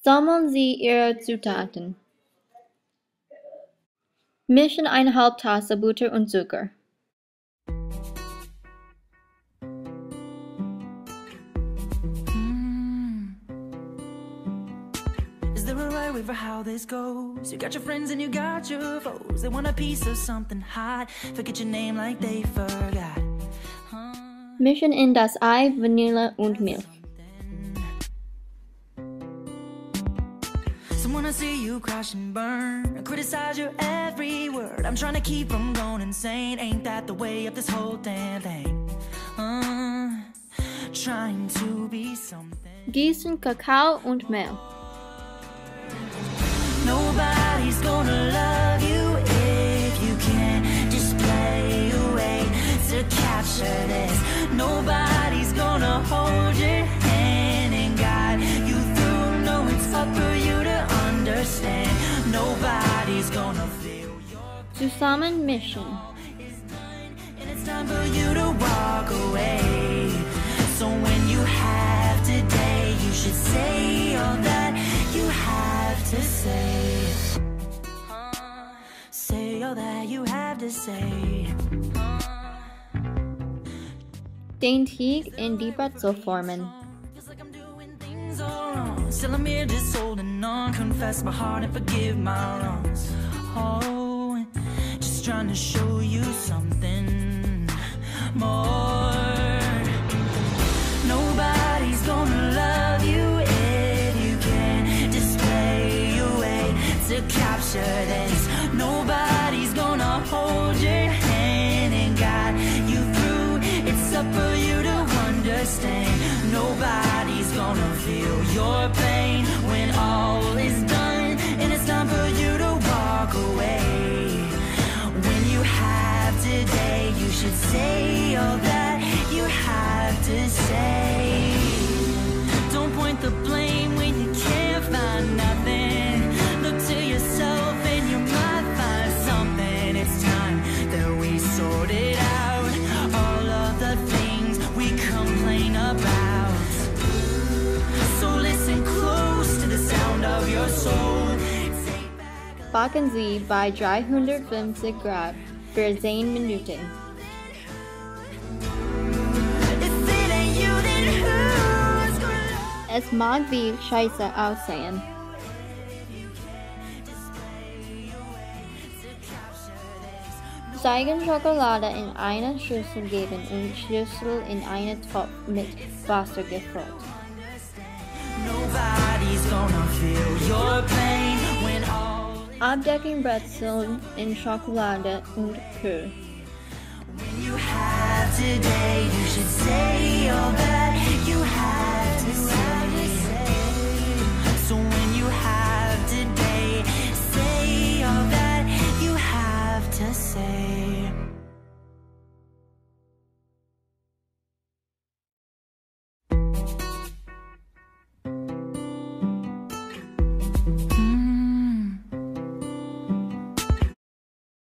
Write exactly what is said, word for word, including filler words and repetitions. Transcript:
Sammeln Sie Ihre Zutaten. Mischen eine halbe Tasse Butter und Zucker. For how this goes, you got your friends and you got your foes. They want a piece of something hot. Forget your name like they forgot. Huh? Mischen in das Ei, Vanille und Milch. Someone to see you crash and burn. I criticize your every word. I'm trying to keep from going insane. Ain't that the way of this whole damn thing? Uh, trying to be something. Gießen Kakao und Mehl. Nobody's gonna love you if you can't just play away to capture this. Nobody's gonna hold your hand and guide you through. No, it's up for you to understand. Nobody's gonna feel your Zusammen mischen. is done, and it's time for you to walk away. So when you have today, you should say all that you have to say. Say all that you have to say. Den Teig in die Brezel formen. Feels like I'm doing things all wrong. Still I'm here just holding on. Confess my heart and forgive my wrongs. Oh, just trying to show you something more. Nobody's gonna love you if you can't display your way to capture this. Nobody's gonna hold your hand and guide you through. It's up for you to understand. Nobody's gonna feel your pain when all is done, and it's time for you to walk away. When you have today, you should say all that you have to say. Don't point the blame when you can't find nothing. Look to yourself and you might find something. It's time that we sort it out. All of the things we complain about. So listen close to the sound of your soul. Backen Sie bei dreihundertfünfzig Grad für zehn Minuten. Es mag wie Scheiße aussehen. Seigenschokolade in eine Schüssel geben und Schlüssel in einen Topf mit Wasser gefüllt. Abdecken Brezeln in Schokolade und Kühl. You have today, you should say all that you have to say.